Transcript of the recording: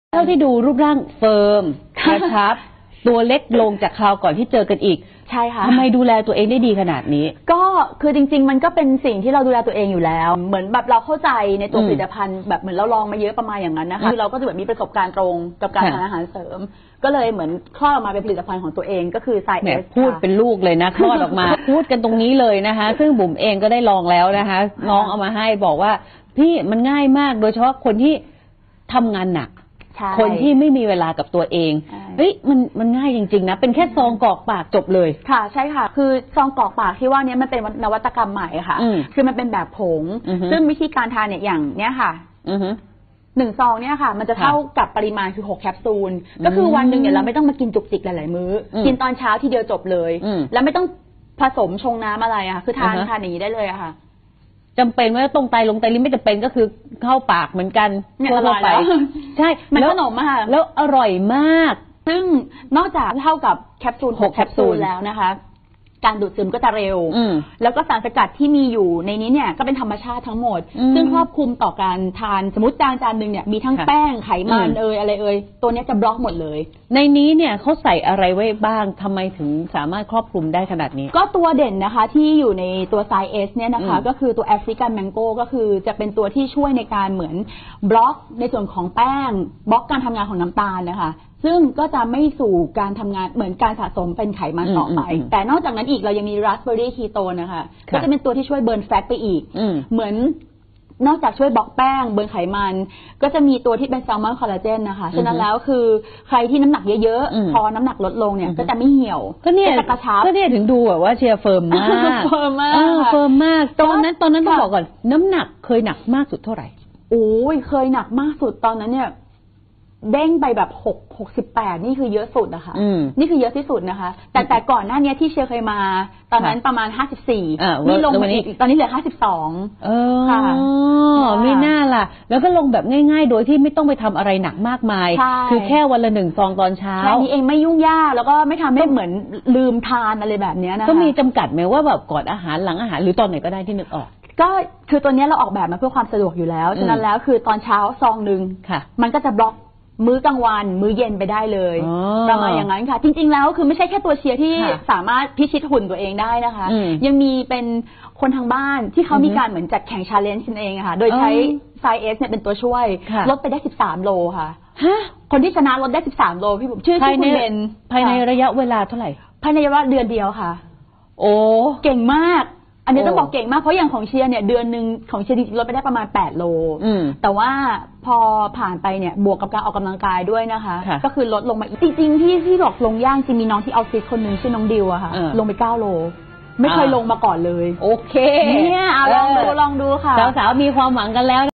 เท่าที่ดูรูปร่างเฟิร์มกระชับตัวเล็กลงจากคราวก่อนที่เจอกันอีกใช่ค่ะทำไมดูแลตัวเองได้ดีขนาดนี้ก็คือจริงๆมันก็เป็นสิ่งที่เราดูแลตัวเองอยู่แล้วเหมือนแบบเราเข้าใจในตัวผลิตภัณฑ์แบบเหมือนเราลองมาเยอะประมาณอย่างนั้นนะคะคือเราก็จะแบบมีประสบการณ์ตรงกับการทานอาหารเสริมก็เลยเหมือนคลอดออกมาเป็นผลิตภัณฑ์ของตัวเองก็คือไซเอสพูดเป็นลูกเลยนะคลอดออกมา พูดกันตรงนี้เลยนะคะซึ่งบุ๋มเองก็ได้ลองแล้วนะคะน้องเอามาให้บอกว่าพี่มันง่ายมากโดยเฉพาะคนที่ทำงานหนักคนที่ไม่มีเวลากับตัวเองเฮ้ยมันง่ายจริงๆนะเป็นแค่ซองกรอกปากจบเลยค่ะใช่ค่ะคือซองกรอกปากที่ว่านี้มันเป็นนวัตกรรมใหม่ค่ะคือมันเป็นแบบผงซึ่งวิธีการทานเนี่ยอย่างเนี้ยค่ะ1 ซองเนี่ยค่ะมันจะเท่ากับปริมาณคือ6 แคปซูลก็คือวันหนึ่งเนี่ยเราไม่ต้องมากินจุกจิกหลายๆมื้อกินตอนเช้าทีเดียวจบเลยแล้วไม่ต้องผสมชงน้ำอะไรอะค่ะคือทานอย่างนี้ได้เลยอะค่ะจำเป็นว่าตรงไตลงไตลิ้นไม่จำเป็นก็คือเข้าปากเหมือนกันทั่วไปใช่มันขนมอะค่ะแล้วอร่อยมากซึ่งนอกจากเท่ากับแคปซูล6 แคปซูลแล้วนะคะการดูดซึมก็จะเร็วแล้วก็สารสกัดที่มีอยู่ในนี้เนี่ยก็เป็นธรรมชาติทั้งหมดซึ่งครอบคลุมต่อการทานสมมติจานหนึ่งเนี่ยมีทั้งแป้งไขมันอะไรตัวนี้จะบล็อกหมดเลยในนี้เนี่ยเขาใส่อะไรไว้บ้างทำไมถึงสามารถครอบคลุมได้ขนาดนี้ก็ตัวเด่นนะคะที่อยู่ในตัวไซเอสเนี่ยนะคะก็คือตัวแอฟริกันแมงโก้ก็คือจะเป็นตัวที่ช่วยในการเหมือนบล็อกในส่วนของแป้งบล็อกการทำงานของน้ำตาลนะคะซึ่งก็จะไม่สู่การทำงานเหมือนการสะสมเป็นไขมันต่อไปแต่นอกจากนั้นอีกเรายังมีราสเบอร์รี่คีโตนนะคะก็จะเป็นตัวที่ช่วยเบิร์นแฟตไปอีกเหมือนนอกจากช่วยบล็อกแป้งเบิร์นไขมันก็จะมีตัวที่เป็นแซลมอนคอลลาเจนนะคะฉะนั้นแล้วคือใครที่น้ำหนักเยอะๆพอน้ำหนักลดลงเนี่ยก็จะไม่เหี่ยวก็เนี่ยกระชับก็เนี่ยถึงดูแบบว่าเชียร์เฟิร์มมากเฟิร์มมากเฟิร์มมากตอนนั้นต้องบอกก่อนน้ำหนักเคยหนักมากสุดเท่าไหร่โอ้ยเคยหนักมากสุดตอนนั้นเนี่ยเด้งไปแบบ68นี่คือเยอะสุดนะคะนี่คือเยอะที่สุดนะคะแต่ก่อนหน้านี้ที่เชียร์เคยมาตอนนั้นประมาณ54นี่ลงมาอีกตอนนี้เหลือ52ค่ะไม่น่าล่ะแล้วก็ลงแบบง่ายๆโดยที่ไม่ต้องไปทำอะไรหนักมากมายคือแค่วันละ1 ซองตอนเช้าแค่นี้เองไม่ยุ่งยากแล้วก็ไม่ทำให้เหมือนลืมทานอะไรแบบนี้นะคะก็มีจำกัดไหมว่าแบบก่อนอาหารหลังอาหารหรือตอนไหนก็ได้ที่นึกออกก็คือตัวนี้เราออกแบบมาเพื่อความสะดวกอยู่แล้วฉะนั้นแล้วคือตอนเช้าซองนึงมันก็จะบล็อกมื้อกลางวันมื้อเย็นไปได้เลยประมาณอย่างนั้นค่ะจริงๆแล้วคือไม่ใช่แค่ตัวเชียร์ที่สามารถพิชิตหุ่นตัวเองได้นะคะยังมีเป็นคนทางบ้านที่เขามีการเหมือนจัดแข่งชาเลนจ์กันเองค่ะโดยใช้ไซเอสเนี่ยเป็นตัวช่วยลดไปได้13 โลค่ะคนที่ชนะลดได้13 โลพี่ผมชื่อคุณเบนภายในระยะเวลาเท่าไหร่ภายในระยะเดือนเดียวค่ะโอ้เก่งมากอันนี้ต้องบอกเก่งมากเพราะอย่างของเชียร์เนี่ยเดือนหนึ่งของเชียร์ลดไปได้ประมาณ8 โลแต่ว่าพอผ่านไปเนี่ยบวกกับการออกกำลังกายด้วยนะคะก็คือลดลงมาจริงๆที่บอกลงย่างจริงมีน้องที่ออฟฟิศคนหนึ่งชื่อน้องดิวอะค่ะลงไป9 โลไม่เคยลงมาก่อนเลยโอเคเนี่ยลองดูค่ะสาวๆมีความหวังกันแล้ว